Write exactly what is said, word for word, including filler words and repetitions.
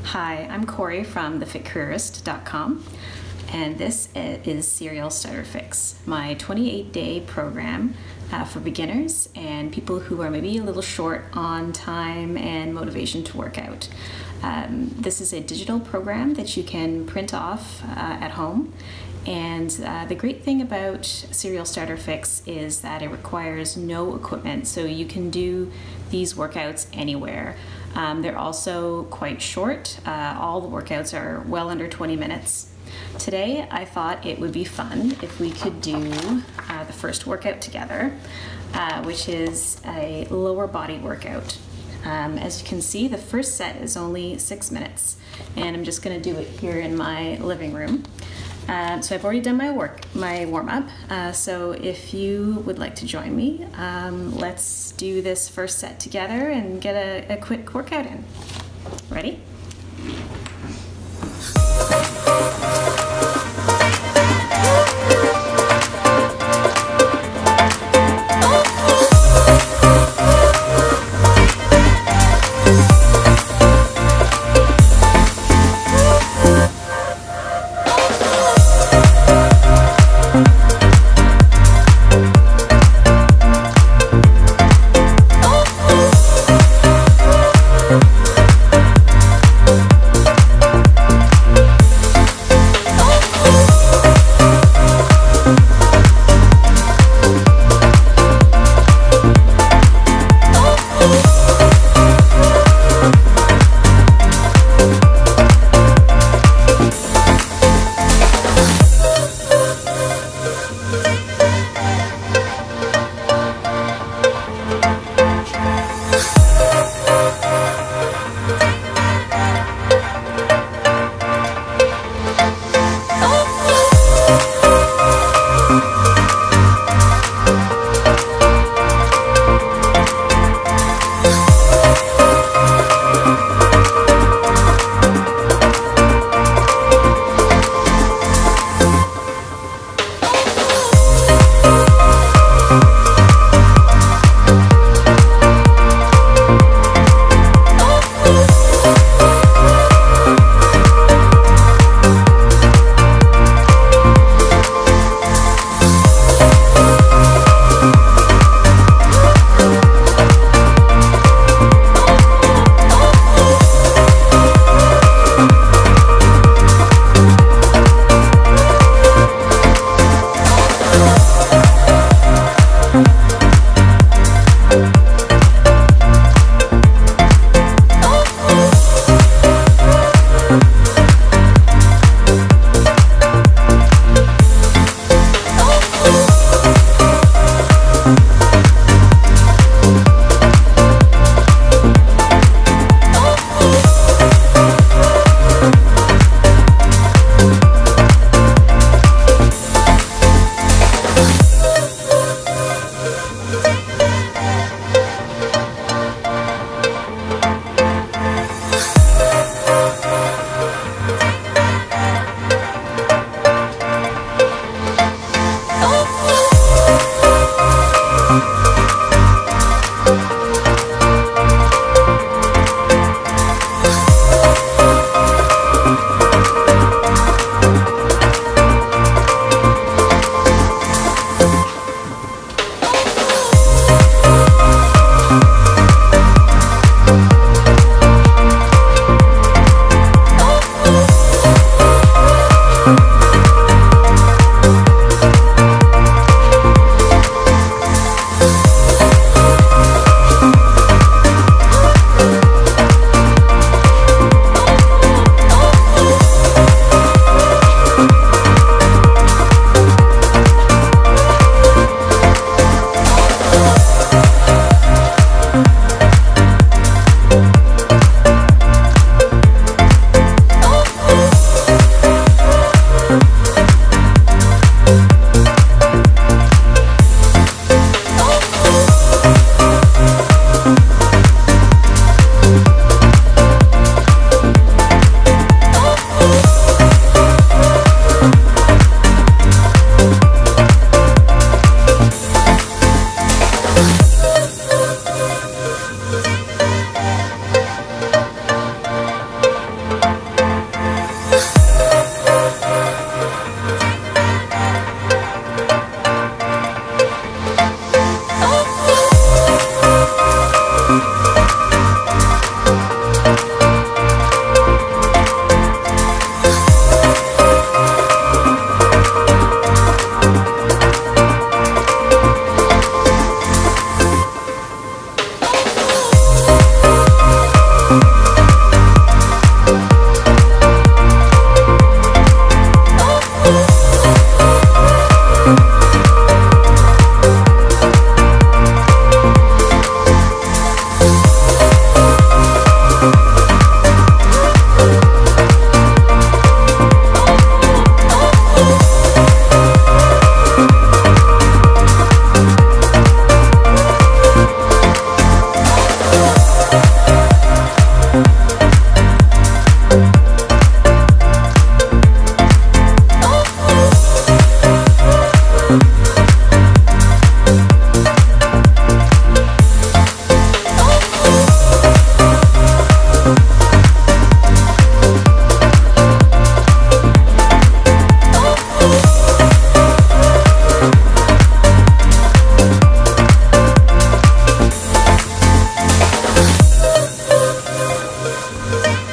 Hi, I'm Corey from the fit careerist dot com, and this is Serial Starter Fix, my twenty-eight day program uh, for beginners and people who are maybe a little short on time and motivation to work out. Um, this is a digital program that you can print off uh, at home. And uh, the great thing about Serial Starter Fix is that it requires no equipment, so you can do these workouts anywhere. Um, they're also quite short. Uh, all the workouts are well under twenty minutes. Today I thought it would be fun if we could do uh, the first workout together, uh, which is a lower body workout. Um, as you can see, the first set is only six minutes, and I'm just going to do it here in my living room. Uh, so I've already done my work, my warm-up, uh, so if you would like to join me, um, let's do this first set together and get a, a quick workout in. Ready? Bye.